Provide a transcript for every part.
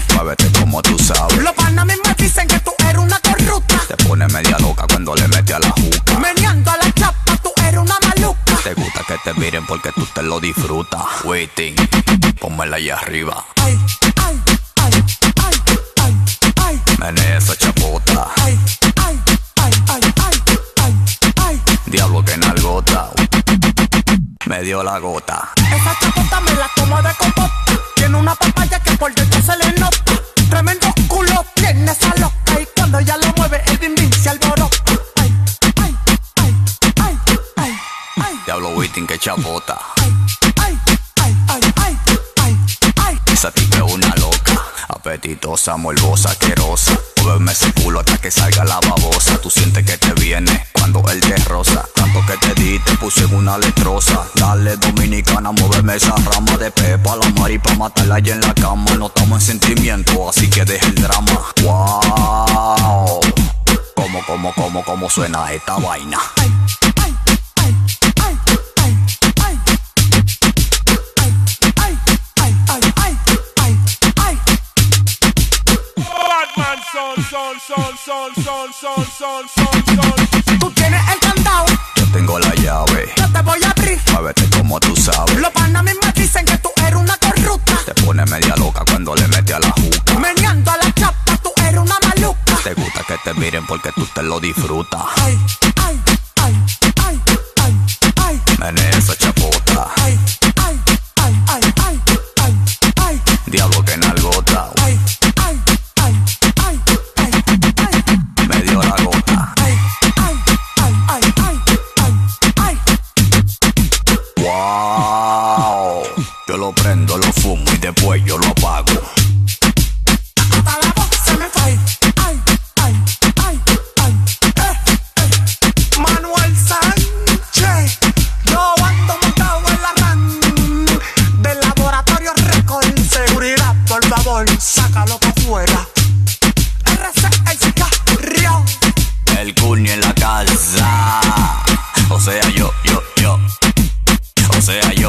muévete como tú sabes. Los panas me dicen que tú eres una corrupta. Te pones media loca cuando le metes a la juca. Meneando a la chapa, tú eres una maluca. Te gusta que te miren porque tú te lo disfrutas. Waiting, pónmela allá arriba. Ay, ay, ay, ay, ay, ay. Menea esa chapota. Ay, ay, ay, ay, ay, ay, ay. Diablo que nalgota. Me dio la gota. Esa chapota me la como de compota. Tiene una papaya que por dentro se le nota. Tremendo culo tiene esa loca. Y cuando ella lo mueve, el bim bim se alborota. Ay, ay, ay, ay, ay, ay. Diablo waiting que chapota. Ay, ay, ay, ay, ay, ay, ay. Esa tipa es una loca. Apetitosa, morbosa, asquerosa. Muéveme ese culo hasta que salga la babosa. Tú sientes que te viene cuando él te roza. Tanto que te di, te puse en una letrosa. Dale dominicana, muéveme esa rama de pepa. La mari pa' matarla allá en la cama. No estamos en sentimiento, así que deja el drama. Wow. ¿Cómo suena esta vaina? Ay, ay, ay, ay, ay, ay. Ay, ay, ay, ay, ay, ay. Batman, son. Tú tienes el candado, Yo tengo la llave. yo te voy a abrir. Muévete como tú sabes. Los panas me dicen que tú eres una corrupta. Te pones media loca cuando le metes a la juca. Meneando a la chapa, tú eres una maluca. Te gusta que te miren porque tú te lo disfrutas. Ay, ay, ay, ay, ay, ay. Menea esa chapota. Ay, ay, ay, ay, ay, ay, ay. Diablo que nalgota. Ay, ay, ay, ay, ay, ay. Me dio la gota. Ay, ay, ay, ay, ay, ay, ay. Wow. Yo lo prendo, lo fumo y después yo lo apago. Hasta la voz se me fue. Ay, ay, ay, ay. Manuel Sánchez. Yo ando montado en la RAM del laboratorio Record. Seguridad, por favor, sácalo para afuera. RC, el cigarrillo. El cuño en la casa. O sea, yo. O sea, yo.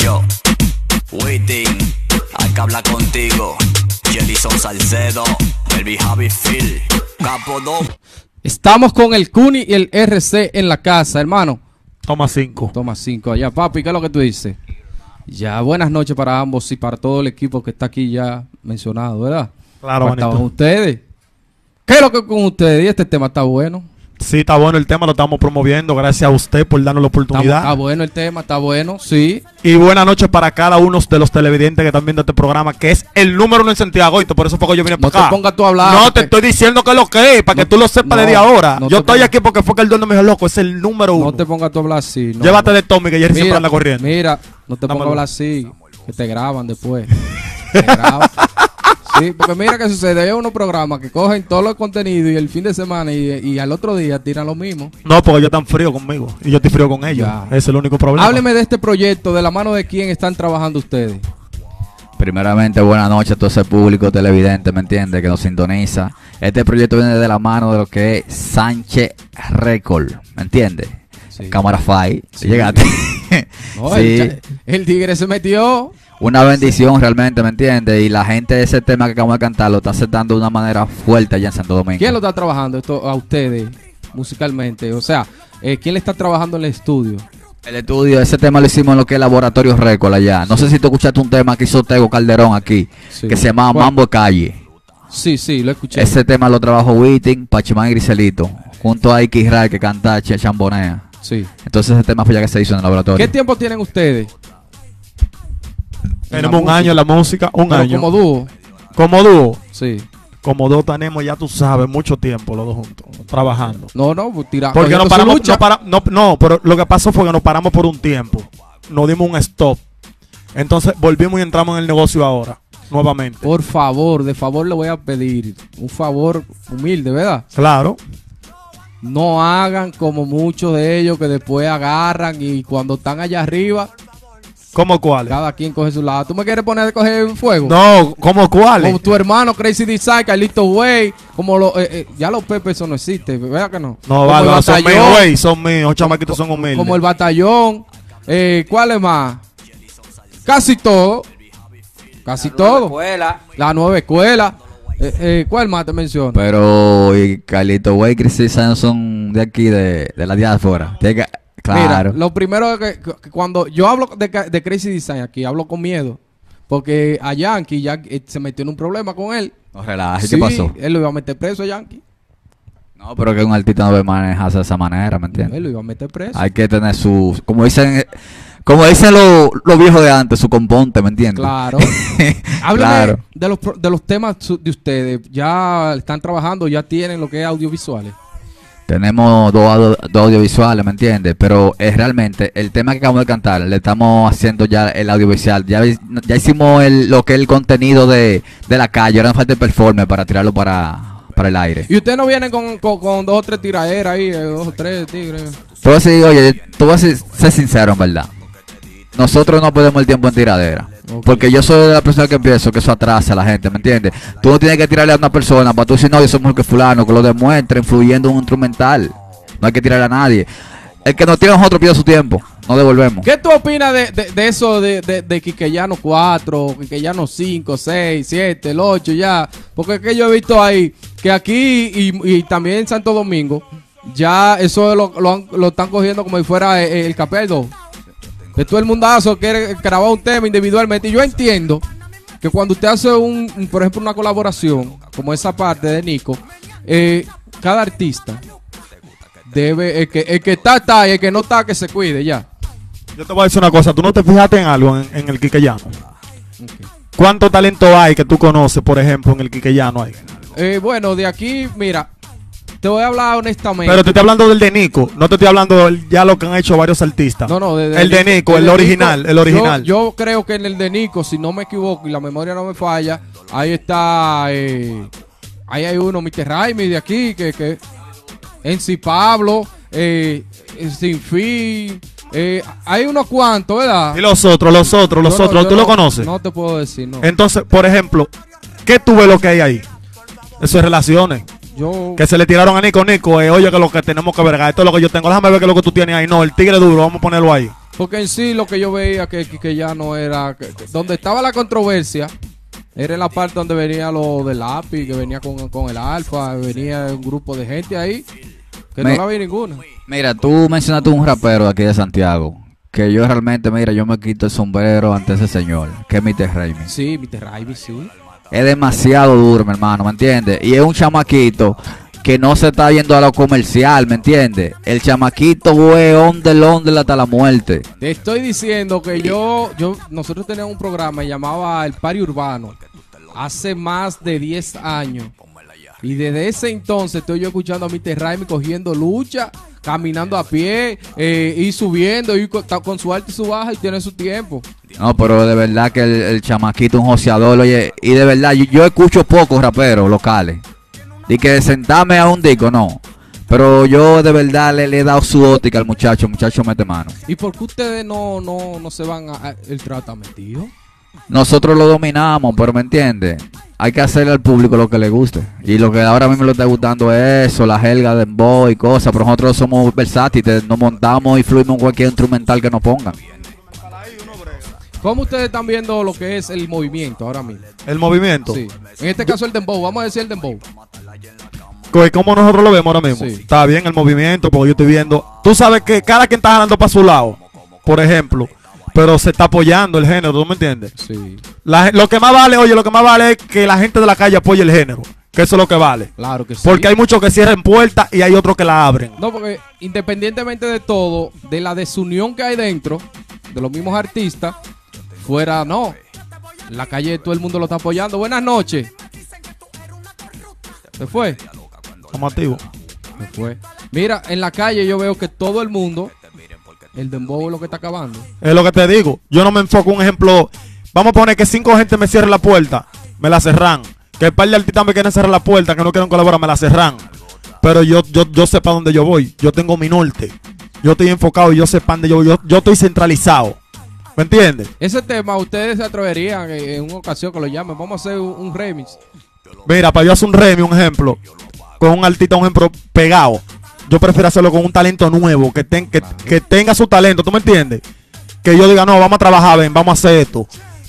Waiting, hay que hablar contigo. Jelison Salcedo, Elvi Javi Phil, Capo 2. Estamos con el Cuni y el RC en la casa, hermano. Toma 5. Toma 5 allá, papi, ¿qué es lo que tú dices? Ya, buenas noches para ambos y para todo el equipo que está aquí ya mencionado, ¿verdad? Claro, Faltaban manito. ustedes. ¿Qué es lo que con ustedes? Y este tema está bueno. Sí, está bueno el tema, lo estamos promoviendo. Gracias a usted por darnos la oportunidad. Está bueno el tema, está bueno, sí. Y buenas noches para cada uno de los televidentes que están viendo este programa, que es el número 1 en Santiago. Y por eso fue que yo vine No para acá. te pongas tú a hablar. No, te porque estoy diciendo que es lo que es, para que tú lo sepas No, desde ahora. no Yo te estoy pongas- aquí porque fue que el dueño me dijo, loco, es el número 1. No te pongas tú a hablar así. No, Llévate no. de Tommy, que Jerry siempre anda corriendo. Mira, no te pongas Dámelo. a hablar así, que te graban después. Te graban. Sí, porque mira que sucede, hay unos programas que cogen todos los contenidos y el fin de semana y al otro día tiran lo mismo. No, porque ellos están fríos conmigo y yo estoy frío con ellos. Ya. Ese es el único problema. Hábleme de este proyecto, de la mano de quién están trabajando ustedes. Primeramente, buenas noches a todo ese público televidente, ¿me entiende? Que nos sintoniza. Este proyecto viene de la mano de lo que es Sánchez Record, ¿me entiende? Sí. Cámara Fight. Sí. Llegaste. No, Sí. el tigre se metió. Una bendición realmente, ¿me entiende? Y la gente de ese tema que acabamos de cantar lo está aceptando de una manera fuerte allá en Santo Domingo. ¿Quién lo está trabajando esto a ustedes musicalmente? O sea, ¿quién le está trabajando en el estudio? El estudio, ese tema lo hicimos en lo que es Laboratorio Record allá. No sé si tú escuchaste un tema que hizo Tego Calderón aquí, Sí. que se llama ¿Cuál? Mambo de Calle. Sí, sí, lo escuché. Ese tema lo trabajó Witting, Pachimán y Griselito, junto a Iki Ray que canta Chambonea. Sí. Entonces ese tema fue ya que se hizo en el laboratorio. ¿Qué tiempo tienen ustedes? Tenemos un año en la música, un Pero año. como dúo. Como dúo. Sí. Como dúo tenemos, ya tú sabes, mucho tiempo los dos juntos, trabajando. No, pues tira. Porque nos cogiendo su paramos, lucha. no, pero lo que pasó fue que nos paramos por un tiempo. Nos dimos un stop. Entonces volvimos y entramos en el negocio ahora, nuevamente. Por favor, de favor le voy a pedir un favor humilde, ¿verdad? Claro. No hagan como muchos de ellos que después agarran y cuando están allá arriba, ¿Cómo cuáles? cada quien coge su lado. ¿Tú me quieres poner a coger fuego? No, ¿cómo cuáles? Como tu hermano Crazy Design, Carlito Way, como ya los Pepe, eso no existe, ¿verdad que no? No, Como vale, el son míos, Batallón, güey, son míos, los chamaquitos son humildes. como el Batallón, ¿cuál es más? Casi todo. Casi todo. Escuela. La nueva escuela. ¿Cuál más te menciono? Pero y Carlito Way y Chris son de aquí, de la diáspora. Claro. Mira, lo primero es que cuando yo hablo de Crazy Design aquí, hablo con miedo. Porque a Yankee ya se metió en un problema con él. No relajes, Sí, ¿qué pasó? él lo iba a meter preso a Yankee. No, pero que un artista no debe manejarse de esa manera, ¿me entiendes? Él lo iba a meter preso. Hay que tener su, como dicen los viejos de antes, su componte, ¿me entiendes? Claro. Háblame de los temas de ustedes. Ya están trabajando, ya tienen lo que es audiovisuales. Tenemos dos audiovisuales, ¿me entiendes? Pero es realmente el tema que acabamos de cantar, le estamos haciendo ya el audiovisual. Ya hicimos lo que es el contenido de la calle. Ahora nos falta el performance para tirarlo para el aire. Y ustedes no vienen con 2 o 3 tiraderas ahí, 2 o 3 tigres. Tú vas a decir, oye, tú vas a ser sincero, en verdad. Nosotros no podemos el tiempo en tiradera. Ok. Porque yo soy de la persona que pienso que eso atrasa a la gente, ¿me entiendes? Tú no tienes que tirarle a una persona para tú decir, no, yo soy mejor que fulano, que lo demuestre influyendo en un instrumental. No hay que tirarle a nadie. El que nos tira a nosotros pide su tiempo, no devolvemos. ¿Qué tú opinas de eso de Quiqueyano 4, Quiqueyano 5, 6, 7, el 8 ya? Porque es que yo he visto ahí que aquí y también en Santo Domingo, ya eso lo están cogiendo como si fuera el Capeldo. Que todo el mundazo quiere grabar un tema individualmente. Y yo entiendo que cuando usted hace por ejemplo, una colaboración, como esa parte de Nico, cada artista debe, el que está y el que no está, que se cuide ya. Yo te voy a decir una cosa, tú no te fijaste en algo en el Quiqueyano. ¿Cuánto talento hay que tú conoces, por ejemplo, en el Quiqueyano hay? Bueno, de aquí, mira, te voy a hablar honestamente. Pero te estoy hablando del de Nico, no te estoy hablando ya lo que han hecho varios artistas. No, el de Nico, el original, el original. Yo creo que en el de Nico, si no me equivoco y la memoria no me falla, ahí está, ahí hay uno, Mr. Raimi de aquí, que en sí Pablo, Sin Fin, hay unos cuantos, ¿verdad? Y los otros, ¿tú lo conoces? No te puedo decir, no. Entonces, por ejemplo, ¿qué tú ves lo que hay ahí? Eso es relaciones. Yo, Que se le tiraron a Nico, oye, que lo que tenemos que vergar, esto es lo que yo tengo, déjame ver qué es lo que tú tienes ahí. No, el tigre duro, vamos a ponerlo ahí. porque en sí lo que yo veía que ya no era, donde estaba la controversia, era en la parte donde venía lo del lápiz, que venía con el alfa, venía un grupo de gente ahí, que no la vi ninguna. Mira, tú mencionaste un rapero de aquí de Santiago, que yo realmente, mira, yo me quito el sombrero ante ese señor, que es Mr. Raimi. Sí, Mr. Raimi, sí. Es demasiado duro, mi hermano, ¿me entiendes? Y es un chamaquito que no se está yendo a lo comercial, ¿me entiendes? El chamaquito, güey, on hasta la muerte. Te estoy diciendo que nosotros teníamos un programa que llamaba El Party Urbano hace más de 10 años. Y desde ese entonces estoy yo escuchando a Mr. Raimi cogiendo lucha, caminando a pie, y subiendo, y con su alta y su baja, y tiene su tiempo. No, pero de verdad que el chamaquito es un joseador, oye, y de verdad, yo escucho pocos raperos locales. Y que sentarme a un disco, no. Pero yo de verdad le he dado su óptica al muchacho, el muchacho mete mano. ¿Y por qué ustedes no se van el tratamiento? Nosotros lo dominamos, pero ¿me entiendes? Hay que hacerle al público lo que le guste. Y lo que ahora mismo le está gustando es eso, la jerga de dembow y cosas. Pero nosotros somos versátiles, nos montamos y fluimos en cualquier instrumental que nos pongan. ¿Cómo ustedes están viendo lo que es el movimiento ahora mismo? El movimiento. Sí. En este caso el dembow, vamos a decir el dembow. ¿Cómo nosotros lo vemos ahora mismo? Sí. Está bien el movimiento, porque yo estoy viendo. Tú sabes que cada quien está jalando para su lado, por ejemplo, pero se está apoyando el género, ¿tú me entiendes? Sí. Lo que más vale es que la gente de la calle apoye el género, que eso es lo que vale. Claro que sí. Porque hay muchos que cierran puertas y hay otros que la abren. No, porque independientemente de todo, de la desunión que hay dentro, de los mismos artistas, fuera no. En la calle todo el mundo lo está apoyando. Buenas noches. ¿Se fue? Estamos activos. Se fue. Mira, en la calle yo veo que todo el mundo, el dembow es lo que está acabando. Es lo que te digo. Yo no me enfoco un ejemplo. Vamos a poner que 5 gente me cierren la puerta, me la cerran. Que el par de artistas me quieren cerrar la puerta, que no quieren colaborar, me la cerran. Pero yo sé para dónde yo voy. Yo tengo mi norte. Yo estoy enfocado y yo sé para dónde yo voy. Yo estoy centralizado. ¿Me entiendes? Ese tema, ustedes se atreverían en una ocasión que lo llamen. Vamos a hacer un remix. Mira, para yo hacer un remix, un ejemplo, con un artista, un ejemplo, pegado, yo prefiero hacerlo con un talento nuevo, que tenga su talento, ¿tú me entiendes? Que yo diga, no, vamos a trabajar, ven, vamos a hacer esto.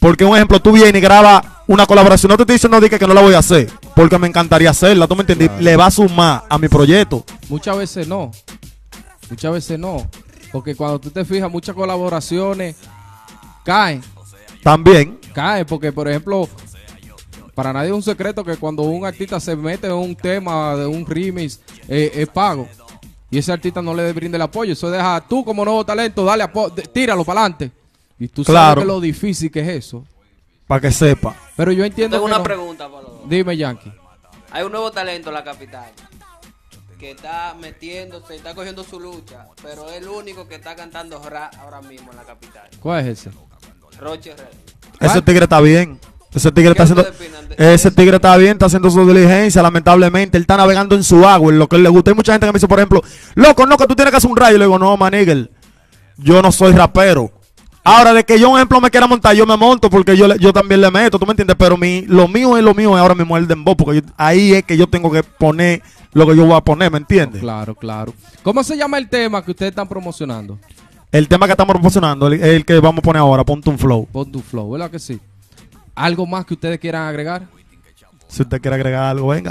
Porque un ejemplo, tú vienes y grabas una colaboración, no te estoy diciendo que no la voy a hacer, porque me encantaría hacerla, ¿tú me entiendes? Claro. Le va a sumar a mi proyecto. Muchas veces no. Muchas veces no. Porque cuando tú te fijas, muchas colaboraciones caen. También, Porque, por ejemplo, para nadie es un secreto que cuando un artista se mete en un tema de un remix, es pago. Y ese artista no le brinda el apoyo. Eso deja tú como nuevo talento, dale tíralo para adelante. Y tú Claro. sabes que lo difícil que es eso. para que sepa. Pero yo entiendo Tengo que una no. pregunta para los dos. Dime, Yankee. Hay un nuevo talento en la capital que está metiéndose, está cogiendo su lucha, pero es el único que está cantando rap ahora mismo en la capital. ¿Cuál es ese? Roche Red. Ese tigre está bien. Ese tigre está ¿Qué haciendo. ustedes opinan de Ese tigre está bien, está haciendo su diligencia. Lamentablemente, él está navegando en su agua, en lo que él le gusta. Hay mucha gente que me dice, por ejemplo, loco, no, que tú tienes que hacer un rayo. Y le digo, no, manigel, yo no soy rapero. Ahora, de que yo, un ejemplo, me quiera montar, yo me monto porque yo también le meto, ¿tú me entiendes? Pero lo mío es ahora mismo el dembow, porque ahí es que yo tengo que poner lo que yo voy a poner, ¿me entiendes? Claro, claro. ¿Cómo se llama el tema que ustedes están promocionando? El tema que estamos proporcionando, el que vamos a poner ahora, ponte un flow. Pon tu flow, ¿verdad que sí? ¿Algo más que ustedes quieran agregar? Si usted quiere agregar algo, venga.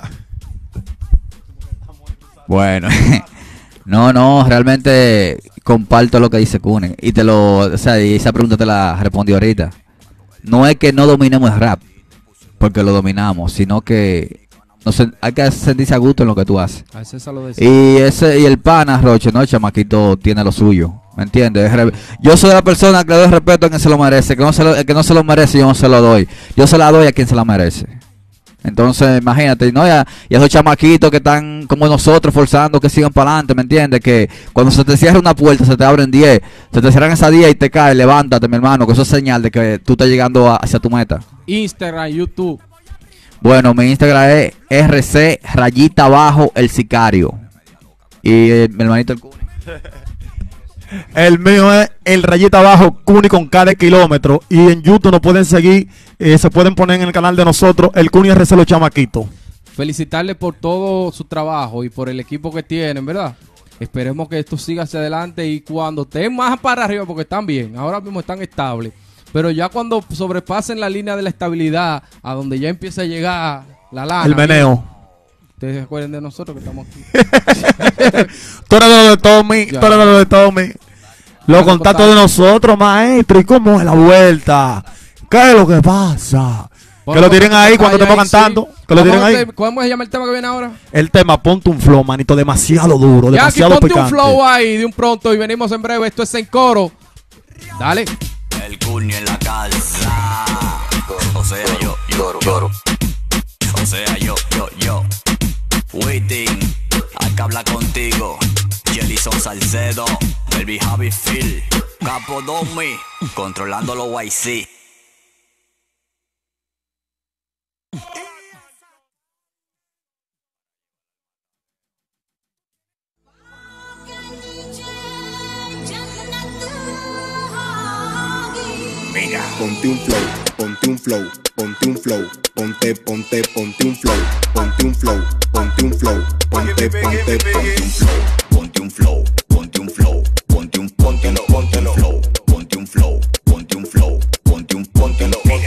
Bueno, no, realmente comparto lo que dice Kune. Y y esa pregunta te la respondí ahorita. No es que no dominemos el rap, porque lo dominamos, sino que hay que sentirse a gusto en lo que tú haces. A César lo decía. Y el pana, Roche, no, el chamaquito tiene lo suyo, ¿me entiendes? Yo soy la persona que le doy respeto a quien se lo merece, el que no se lo merece yo no se lo doy. Yo se la doy a quien se la merece. Entonces, imagínate, ¿no? Y a esos chamaquitos que están como nosotros forzando que sigan para adelante, ¿me entiendes? Que cuando se te cierra una puerta, se te abren 10, se te cierran esas 10 y te caes, levántate, mi hermano, que eso es señal de que tú estás llegando hacia tu meta. Instagram, YouTube. Bueno, mi Instagram es RC_el sicario. Y mi hermanito el Kuni. El mío es el rayita abajo, Kuni con cada kilómetro. Y en YouTube nos pueden seguir, se pueden poner en el canal de nosotros, el Kuni RC Los Chamaquitos. Felicitarles por todo su trabajo y por el equipo que tienen, ¿verdad? Esperemos que esto siga hacia adelante y cuando estén más para arriba, porque están bien, ahora mismo están estables, pero ya cuando sobrepasen la línea de la estabilidad, a donde ya empieza a llegar la lana. El meneo. Ustedes se acuerdan de nosotros que estamos aquí. Tú eres de lo de Tommy, Ya. tú eres de lo de Tommy. Los contactos de nosotros, maestro. ¿Y cómo es la vuelta? ¿Qué es lo que pasa? Que lo tiren ahí cuando estemos cantando. Que lo tiren ahí. ¿Cómo se llama el tema que viene ahora? El tema, ponte un flow, manito, demasiado duro, Ya aquí demasiado ponte un picante. flow ahí de un pronto y venimos en breve. Esto es En Coro. Dale. El Kuni en la calza. O sea, yo. O sea, yo. Waiting, hay que hablar contigo. Jelison Salcedo, Baby Javi Phil, Capo Domi, controlando los YC. Ponte un flow, ponte un flow, ponte un flow, ponte un flow, ponte un flow, ponte un flow, ponte un flow. Ponte un flow, ponte un flow, ponte un flow, ponte un flow, ponte un flow, ponte un Ponte un flow,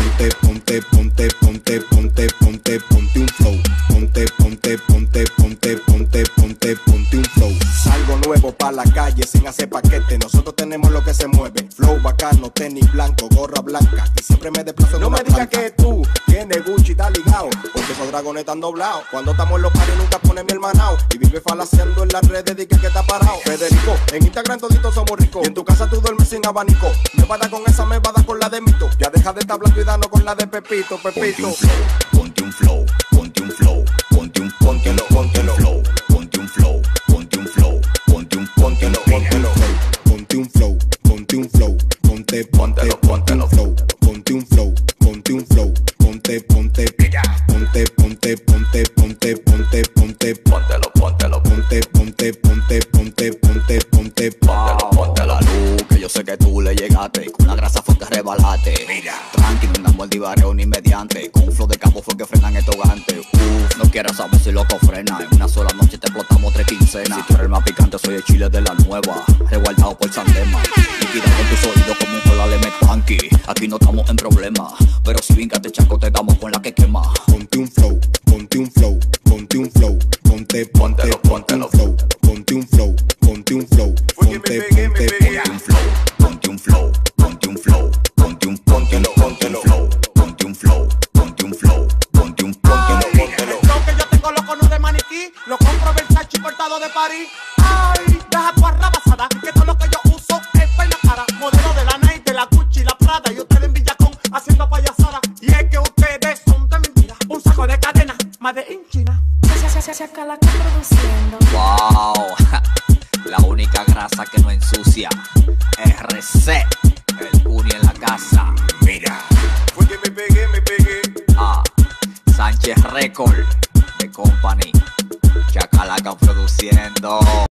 ponte un flow. Salgo nuevo pa' la calle sin hacer paquete. Nosotros tenemos lo que se mueve. Flow bacano, tenis blanco, gorra blanca. Y siempre me desplazo. No me digas que tú tienes Gucci, está ligado. Porque esos dragones están doblados. Cuando estamos en los paris nunca pone mi hermanao. Y vive falaciando en las redes de que está parado. Federico, en Instagram toditos somos ricos. Y en tu casa tú duermes sin abanico. Me va a dar con esa, me va a dar con la de Mito. Ya deja de estar hablando y danos con la de Pepito. Ponte un flow, ponte un flow, ponte un flow, ponte un flow, ponte un flow, ponte un flow, ponte un flow, ponte un flow, ponte un flow, ponte un flow, ponte un flow, ponte un flow, ponte un flow, ponte un flow, ponte la luz, que yo sé que tú le llegaste. Con la grasa fue que rebalaste. Tranqui, no andamos al divareo ni mediante. Con un flow de campo fue que frenan estos gantes. No quieras saber si loco frena. En una sola noche te explotamos 3 quincenas. Si tú eres el más picante, soy el chile de la nueva. Reguardado por Sandema. Liquidando tus oídos como un colale metanqui. aquí no estamos en problemas. Pero si vingaste chaco, te damos con la que quema. Ponte un flow, ponte un flow, ponte un flow, ponte un flow, ponte un flow, ponte un flow, ponte un flow, ponte un flow, Ponte un flow, ponte un flow, ponte un flow, ponte un flow, ponte un flow. El flow que yo tengo lo cono de maniquí, lo compro Versace importado de París. Ay, deja tu arrabasada, que todo lo que yo uso es pa' la cara. Modelo de la Nike, de la Gucci, la Prada, y ustedes en Villacón haciendo payasada. Y es que ustedes son de mentira, un saco de cadena, más de China. Chacalaca produciendo. Wow, la única grasa que no ensucia. RC, el Uni en la casa. Mira. Fue que me pegué. Sánchez Record, The Company. Chacalaca produciendo.